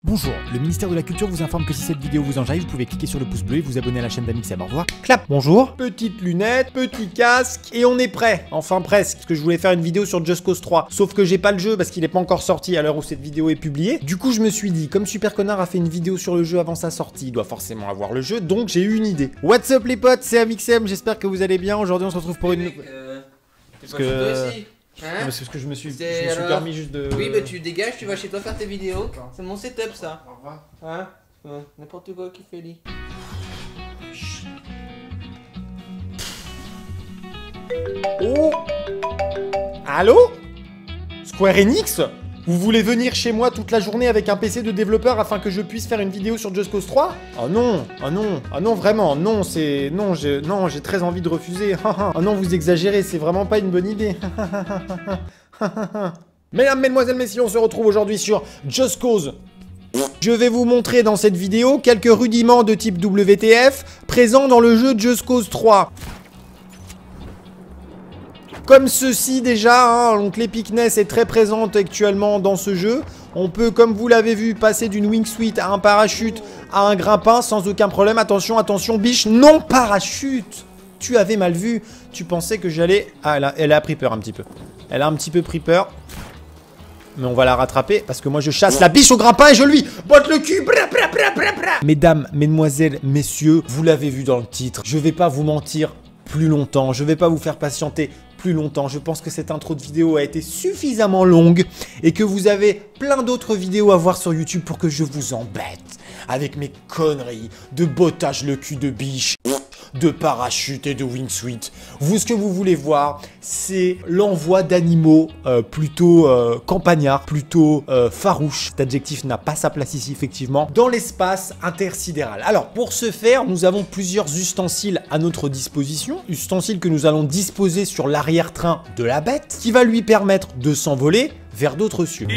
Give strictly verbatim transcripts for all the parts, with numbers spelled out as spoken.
Bonjour, le ministère de la Culture vous informe que si cette vidéo vous enjaille, vous pouvez cliquer sur le pouce bleu et vous abonner à la chaîne d'Amixem. Au revoir. Clap. Bonjour. Petite lunette, petit casque, et on est prêt. Enfin presque, parce que je voulais faire une vidéo sur Just Cause trois. Sauf que j'ai pas le jeu parce qu'il est pas encore sorti à l'heure où cette vidéo est publiée. Du coup, je me suis dit, comme Super Connard a fait une vidéo sur le jeu avant sa sortie, il doit forcément avoir le jeu, donc j'ai eu une idée. What's up les potes, c'est Amixem, j'espère que vous allez bien. Aujourd'hui, on se retrouve pour une... Mec, euh, parce que... Hein, non, mais c'est parce que je me suis, je me c'est suis alors... permis juste de... Oui, mais tu dégages, tu vas chez toi faire tes vidéos. C'est mon setup, ça. Au revoir. Hein ouais, n'importe quoi qui fait lit. Oh! Allô? Square Enix? Vous voulez venir chez moi toute la journée avec un P C de développeur afin que je puisse faire une vidéo sur Just Cause trois? Oh non, oh non, oh non vraiment, non, c'est... Non, j'ai non, j'ai très envie de refuser. Oh non, vous exagérez, c'est vraiment pas une bonne idée. Mesdames, mesdemoiselles, messieurs, on se retrouve aujourd'hui sur Just Cause. Je vais vous montrer dans cette vidéo quelques rudiments de type W T F présents dans le jeu Just Cause trois. Comme ceci déjà, hein, donc l'épicness est très présente actuellement dans ce jeu. On peut, comme vous l'avez vu, passer d'une wingsuit à un parachute à un grimpin sans aucun problème. Attention, attention, biche, non parachute. Tu avais mal vu, tu pensais que j'allais... Ah, elle a, elle a pris peur un petit peu. Elle a un petit peu pris peur. Mais on va la rattraper parce que moi je chasse la biche au grimpin et je lui botte le cul. Bra, bra, bra, bra, bra. Mesdames, mesdemoiselles, messieurs, vous l'avez vu dans le titre. Je vais pas vous mentir plus longtemps. Je vais pas vous faire patienter plus longtemps. Je pense que cette intro de vidéo a été suffisamment longue et que vous avez plein d'autres vidéos à voir sur YouTube pour que je vous embête avec mes conneries de bottage le cul de biche, de parachute et de wingsuit. Vous, ce que vous voulez voir, c'est l'envoi d'animaux euh, plutôt euh, campagnards, plutôt euh, farouches. Cet adjectif n'a pas sa place ici, effectivement, dans l'espace intersidéral. Alors, pour ce faire, nous avons plusieurs ustensiles à notre disposition. Ustensiles que nous allons disposer sur l'arrière-train de la bête, qui va lui permettre de s'envoler vers d'autres cieux.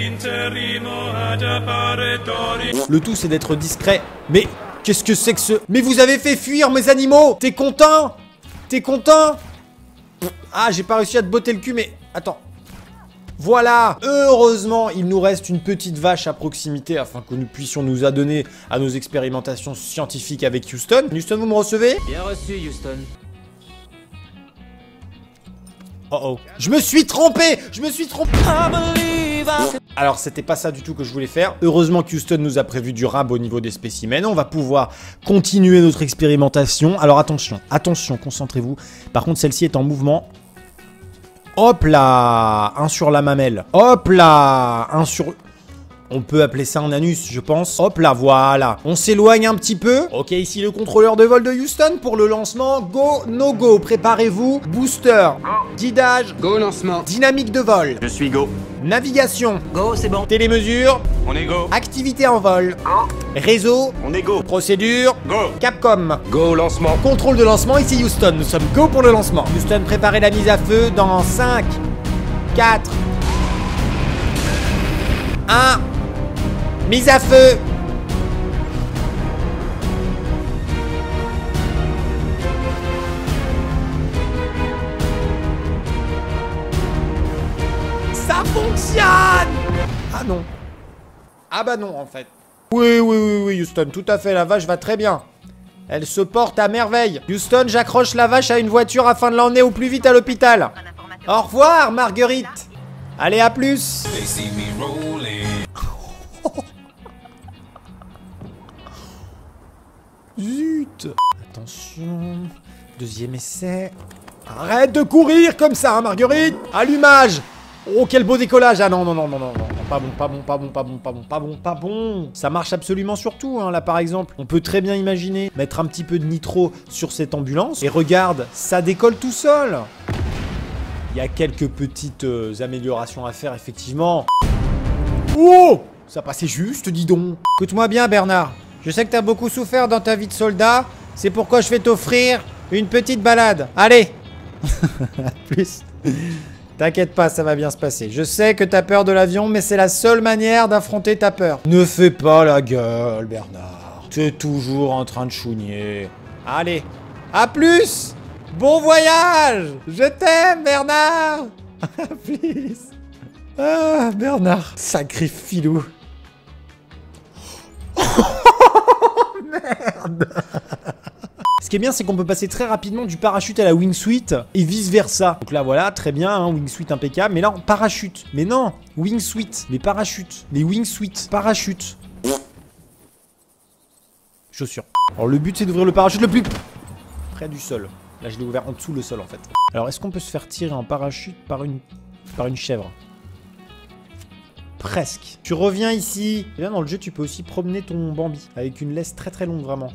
Le tout, c'est d'être discret, mais... Qu'est-ce que c'est que ce... Mais vous avez fait fuir mes animaux! T'es content? T'es content? Ah, j'ai pas réussi à te botter le cul, mais... Attends. Voilà! Heureusement, il nous reste une petite vache à proximité afin que nous puissions nous adonner à nos expérimentations scientifiques avec Houston. Houston, vous me recevez? Bien reçu, Houston. Oh oh. Je me suis trompé! Je me suis trompé! Alors, c'était pas ça du tout que je voulais faire. Heureusement qu'Houston nous a prévu du rab au niveau des spécimens. On va pouvoir continuer notre expérimentation. Alors, attention, attention, concentrez-vous. Par contre, celle-ci est en mouvement. Hop là! Un sur la mamelle. Hop là! Un sur... On peut appeler ça un anus, je pense. Hop là, voilà. On s'éloigne un petit peu. Ok, ici le contrôleur de vol de Houston pour le lancement. Go, no go. Préparez-vous. Booster. Go. Guidage. Go, lancement. Dynamique de vol. Je suis go. Navigation. Go, c'est bon. Télémesure. On est go. Activité en vol. Go. Réseau. On est go. Procédure. Go. Capcom. Go lancement. Contrôle de lancement, ici Houston. Nous sommes go pour le lancement. Houston, préparez la mise à feu dans cinq, quatre, un... Mise à feu. Ça fonctionne. Ah non. Ah bah non en fait. Oui, oui, oui, oui, Houston, tout à fait, la vache va très bien. Elle se porte à merveille. Houston, j'accroche la vache à une voiture afin de l'emmener au plus vite à l'hôpital. Au revoir, Marguerite. Allez, à plus. Zut. Attention. Deuxième essai. Arrête de courir comme ça, hein, Marguerite. Allumage. Oh, quel beau décollage. Ah non, non, non, non, non, non. Pas bon, pas bon, pas bon, pas bon, pas bon, pas bon, pas bon. Ça marche absolument sur tout, hein, là, par exemple. On peut très bien imaginer mettre un petit peu de nitro sur cette ambulance. Et regarde, ça décolle tout seul. Il y a quelques petites euh, améliorations à faire, effectivement. Oh, ça passait juste, dis donc. Écoute-moi bien, Bernard. Je sais que t'as beaucoup souffert dans ta vie de soldat. C'est pourquoi je vais t'offrir une petite balade. Allez. À plus. T'inquiète pas, ça va bien se passer. Je sais que t'as peur de l'avion, mais c'est la seule manière d'affronter ta peur. Ne fais pas la gueule, Bernard. T'es toujours en train de chougner. Allez. À plus. Bon voyage. Je t'aime, Bernard. À plus. Ah, Bernard. Sacré filou. merde. Ce qui est bien, c'est qu'on peut passer très rapidement du parachute à la wingsuit et vice versa. Donc là, voilà, très bien, hein, wingsuit impeccable. Mais là, en parachute. Mais non, wingsuit, les parachutes, les wingsuit, parachute. Chaussures. Alors le but, c'est d'ouvrir le parachute le plus près du sol. Là, je l'ai ouvert en dessous le sol, en fait. Alors, est-ce qu'on peut se faire tirer en parachute par une, par une chèvre? Presque. Tu reviens ici. Et bien dans le jeu, tu peux aussi promener ton Bambi avec une laisse très très longue, vraiment.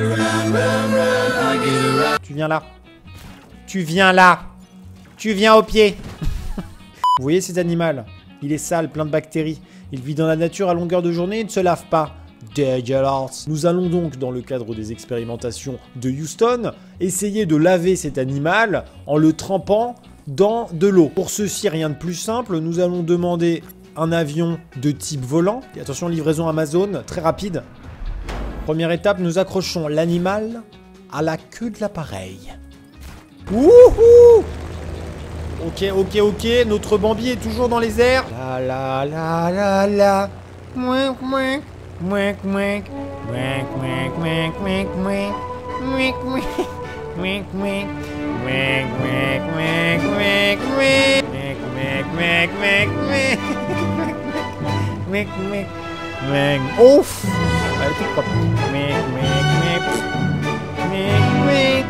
Tu viens là. Tu viens là. Tu viens au pied. Vous voyez cet animal? Il est sale, plein de bactéries. Il vit dans la nature à longueur de journée et ne se lave pas. Dégueulasse. Nous allons donc, dans le cadre des expérimentations de Houston, essayer de laver cet animal en le trempant dans de l'eau. Pour ceci, rien de plus simple. Nous allons demander un avion de type volant. Et attention, livraison Amazon, très rapide. Première étape, nous accrochons l'animal à la queue de l'appareil. Wouhou! Ok, ok, ok, notre Bambi est toujours dans les airs. La la la la la. Mouink, mouink. Mouink, mouink. Mouink, mouink, mouink, mouink, mouink. Mouink, mouink. Mouink, mouink. Mouink, mouink, mouink, mouink, mouink. Mouink, mouink, mouink, mouink. Mec, mec, mec. Ouf! Elle est toute propre. Mec, mec, mec. Mec, mec.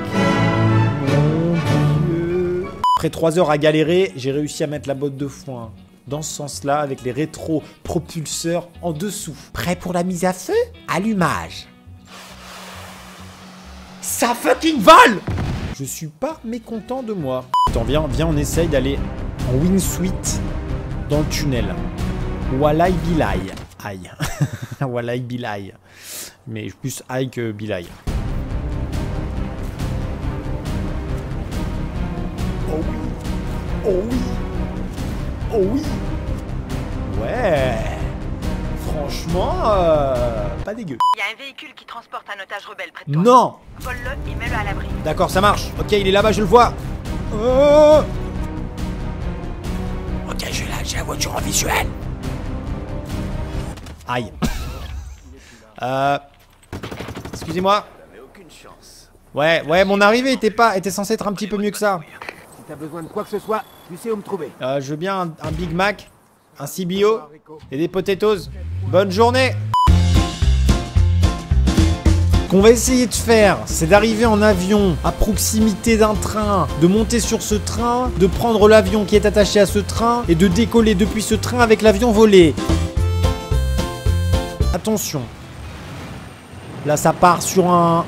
Mon Dieu. Après trois heures à galérer, j'ai réussi à mettre la botte de foin dans ce sens-là avec les rétro-propulseurs en dessous. Prêt pour la mise à feu? Allumage. Ça fucking vole! Je suis pas mécontent de moi. Attends, viens, viens, on essaye d'aller en wingsuit dans le tunnel. Walai bilai. Aïe. Walai bilai. Mais plus aïe que bilai. Oh oui. Oh oui. Oh oui. Ouais. Franchement, euh, pas dégueu. Il y a un véhicule qui transporte un otage rebelle près de toi. Non. Vole-le et mets-le à l'abri. D'accord, ça marche. Ok, il est là-bas, je le vois. Oh. Ok, j'ai la, j'ai la voiture en visuel. Aïe. euh... Excusez-moi. Ouais, ouais, mon arrivée était pas, était censée être un petit peu mieux que ça. Si t'as besoin de quoi que ce soit, tu sais où me trouver. Euh, je veux bien un, un Big Mac, un C B O et des potatoes. Bonne journée. Ce qu'on va essayer de faire, c'est d'arriver en avion à proximité d'un train, de monter sur ce train, de prendre l'avion qui est attaché à ce train et de décoller depuis ce train avec l'avion volé. Attention. Là, ça part sur un...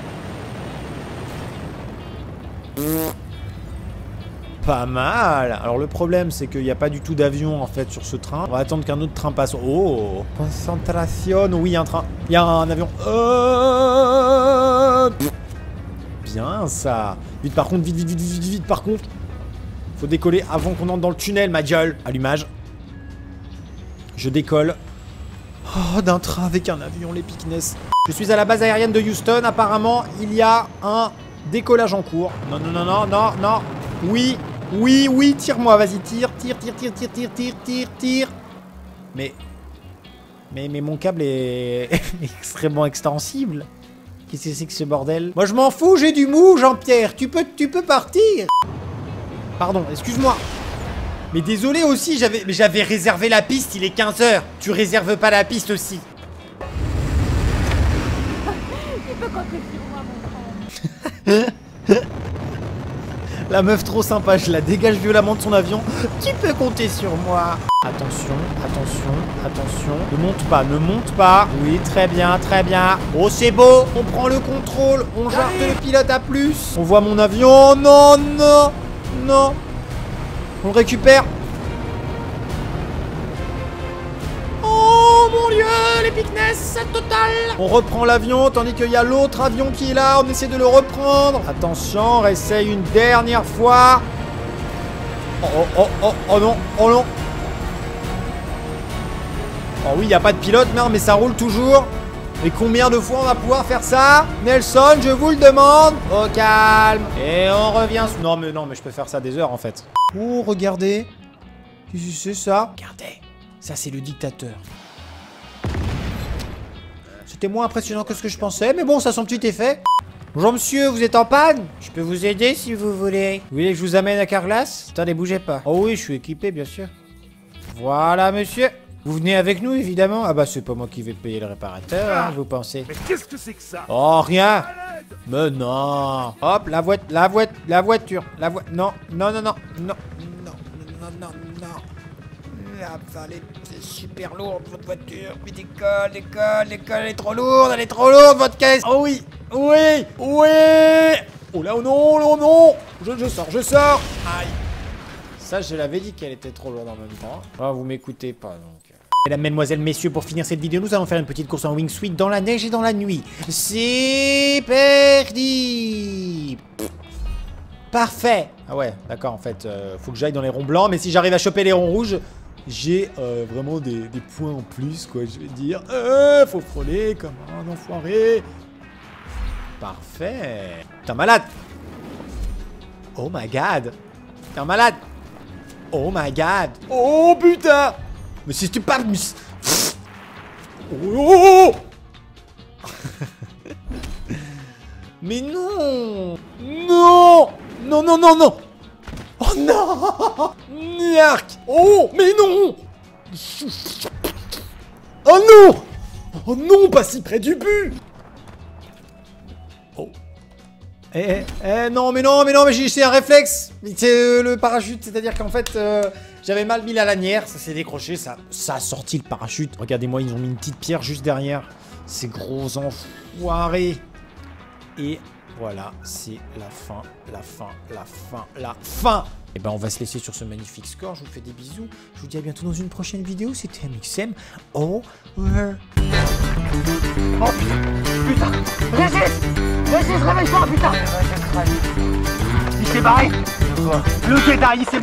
Pas mal. Alors, le problème, c'est qu'il n'y a pas du tout d'avion, en fait, sur ce train. On va attendre qu'un autre train passe. Oh, concentration. Oui, il y a un train. Il y a un avion. Euh... Bien, ça. Vite, par contre, vite, vite, vite, vite, vite, par contre. Faut décoller avant qu'on entre dans le tunnel, ma gueule. Allumage. Je décolle. Oh, d'un train avec un avion, les Picness. Je suis à la base aérienne de Houston. Apparemment, il y a un décollage en cours. Non, non, non, non, non, non. Oui, oui, oui, tire-moi, vas-y, tire, tire, tire, tire, tire, tire, tire, tire, tire. Mais... Mais, mais mon câble est extrêmement extensible. Qu'est-ce que c'est que ce bordel? Moi, je m'en fous, j'ai du mou, Jean-Pierre. Tu peux, tu peux partir. Pardon, excuse-moi. Mais désolé aussi, j'avais j'avais réservé la piste, il est quinze heures. Tu réserves pas la piste aussi. Tu peux compter sur moi, mon frère. La meuf trop sympa, je la dégage violemment de son avion. Tu peux compter sur moi. Attention, attention, attention. Ne monte pas, ne monte pas. Oui, très bien, très bien. Oh, c'est beau. On prend le contrôle. On jarte le pilote à plus. On voit mon avion. Non, non, non. On le récupère. Oh mon dieu, l'épicness totale. On reprend l'avion tandis qu'il y a l'autre avion qui est là. On essaie de le reprendre. Attention, on réessaye une dernière fois. Oh oh oh oh, oh non, oh non. Oh oui, il n'y a pas de pilote, non, mais ça roule toujours. Et combien de fois on va pouvoir faire ça? Nelson, je vous le demande. Au calme. Et on revient. Non mais non, mais je peux faire ça des heures en fait. Oh, regardez. Qu'est-ce que c'est ça? Regardez. Ça, c'est le dictateur. C'était moins impressionnant que ce que je pensais, mais bon, ça a son petit effet. Bonjour monsieur, vous êtes en panne? Je peux vous aider si vous voulez. Vous voulez que je vous amène à Carglass? Attendez, bougez pas. Oh oui, je suis équipé, bien sûr. Voilà, monsieur. Vous venez avec nous, évidemment. Ah bah, c'est pas moi qui vais payer le réparateur, hein, vous pensez. Mais qu'est-ce que c'est que ça? Oh, rien. Mais non. Hop, la voiture, la voiture, la voiture, la voiture. Non, non, non, non, non, non, non, non, non. La vallée, c'est super lourd, votre voiture. Mais décolle, décolle, décolle, elle est trop lourde, elle est trop lourde, votre caisse. Oh oui, oui, oui. Oh là, oh non, oh non. Je, je sors, je sors. Aïe. Ça, je l'avais dit qu'elle était trop lourde en même temps. Ah, vous m'écoutez pas, donc. Mesdames, mesdemoiselles, messieurs, pour finir cette vidéo, nous allons faire une petite course en wingsuit dans la neige et dans la nuit. C'est parti. Parfait. Ah ouais, d'accord, en fait, euh, faut que j'aille dans les ronds blancs, mais si j'arrive à choper les ronds rouges, j'ai euh, vraiment des, des points en plus, quoi, je vais dire. Euh, faut frôler comme un enfoiré. Parfait. T'es un malade. Oh my god. T'es un malade. Oh my god. Oh putain. Mais si tu parles... Oh. Mais non. Non. Non, non, non, non. Oh non. Niark. Oh, mais non. Oh non. Oh non, pas si près du but. Oh. Eh, eh, eh, non, mais non, mais non, mais j'ai un réflexe. C'est euh, le parachute, c'est-à-dire qu'en fait, euh, j'avais mal mis la lanière, ça s'est décroché, ça, ça a sorti le parachute. Regardez-moi, ils ont mis une petite pierre juste derrière. Ces gros enfoirés. Et voilà, c'est la fin, la fin, la fin, la fin. Et ben, on va se laisser sur ce magnifique score. Je vous fais des bisous. Je vous dis à bientôt dans une prochaine vidéo. C'était M X M. Over. Oh putain. Régis, Régis, réveille-toi, putain. Il s'est barré. Le Jedi, il s'est